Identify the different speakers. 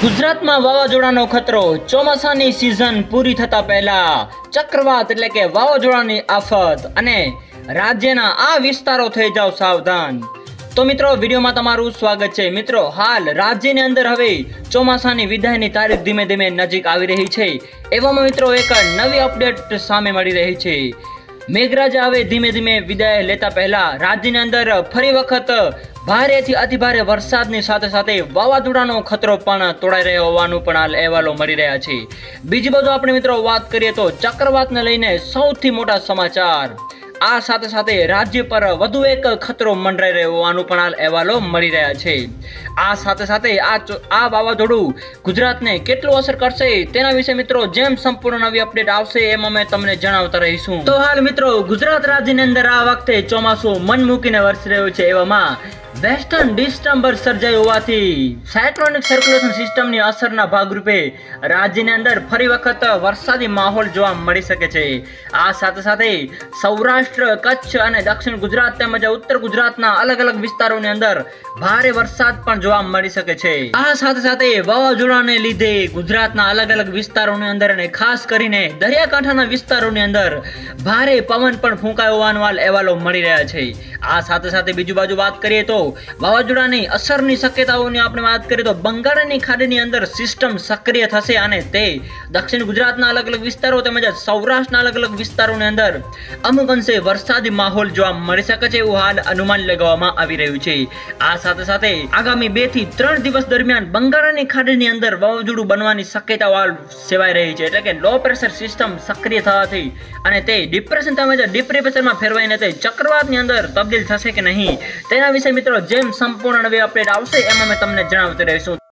Speaker 1: ગુજરાતમાં વાવાઝોડાનો ખતરો ચોમાસાની સિઝન પૂરી થતા પહેલા ચક્રવાત એટલે કે વાવાઝોડાની આફત અને રાજ્યના આ વિસ્તારો થઈ જાવ સાવધાન। તો મિત્રો વિડીયોમાં તમારું સ્વાગત છે। મિત્રો હાલ રાજ્યની અંદર હવે ચોમાસાની વિદાયની તારીખ ધીમે ધીમે નજીક આવી રહી છે। એવામાં મિત્રો એક નવી અપડેટ સામે મળી રહી છે। મેઘરાજા હવે ધીમે ધીમે વિદાય લેતા પહેલા રાજ્યની અંદર ફરી વખત ભારેથી અતિભારે વરસાદની સાથે સાથે વાવાઝોડાનો ખતરો પણ તોડાઈ રહ્યો હોવાનું પણ હાલ અહેવાલો મળી રહ્યા છે। બીજી બાજુ આપણે મિત્રો વાત કરીએ તો ચક્રવાતને લઈને સૌથી મોટા સમાચાર। આ સાથે સાથે રાજ્ય પર વધુ એક ખતરો મંડરાઈ રહ્યો હોવાનું પણ હાલ અહેવાલો મળી રહ્યા છે। આ સાથે સાથે આ વાવાઝોડું ગુજરાતને કેટલું અસર કરશે તેના વિશે મિત્રો જેમ સંપૂર્ણ નવી અપડેટ આવશે એમ અમે તમને જણાવતા રહીશું। તો હાલ મિત્રો ગુજરાત રાજ્યની અંદર આ વખતે ચોમાસું મન મૂકીને વરસી રહ્યું છે। એવામાં વેસ્ટર્ન ડિસ્ટર્બન્સ સર્જાઈ હોવાથી સાયક્લોનિક સર્ક્યુલેશન સિસ્ટમની અસરના ભાગરૂપે રાજ્યની અંદર ફરી વખત વરસાદી માહોલ જોવા મળી શકે છે। આ સાથે સાથે સૌરાષ્ટ્ર, કચ્છ અને દક્ષિણ ગુજરાત તેમજ ઉત્તર ગુજરાતના અલગ અલગ વિસ્તારોની અંદર ભારે વરસાદ પણ જોવા મળી શકે છે। આ સાથે સાથે વાવાઝોડાને લીધે ગુજરાતના અલગ અલગ વિસ્તારોની અંદર અને ખાસ કરીને દરિયાકાંઠાના વિસ્તારોની અંદર ભારે પવન પણ ફૂંકાયો હોવાનો હાલ અહેવાલો મળી રહ્યા છે। આ સાથે સાથે બીજી બાજુ વાત કરીએ તો વાવાઝોડાની અસરની શક્યતાઓની આપણે વાત કરીએ તો બંગાળની ખાડીની અંદર સિસ્ટમ સક્રિય થશે અને તે દક્ષિણ ગુજરાતના અલગ અલગ વિસ્તારો તેમજ સૌરાષ્ટ્રના અલગ અલગ વિસ્તારોની અંદર અમુક અંશે વરસાદી માહોલ જોવા મળી શકે છે એવું હાલ અનુમાન લગાવવામાં આવી રહ્યું છે। આ સાથે સાથે આગામી 2 થી 3 દિવસ દરમિયાન બંગાળની ખાડીની અંદર વાવાઝોડું બનવાની શક્યતાઓ હાલ સેવાઈ રહી છે, એટલે કે લો પ્રેશર સિસ્ટમ સક્રિય થવાથી અને તે ડિપ્રેશન તેમજ ડિપ્રેશનમાં ફેરવાઈને તે ચક્રવાતની અંદર તબદીલ થશે કે નહીં તેના વિશે મિત્રો જેમ સંપૂર્ણ નવી અપડેટ આવશે એમાં અમે તમને જણાવતા રહીશું।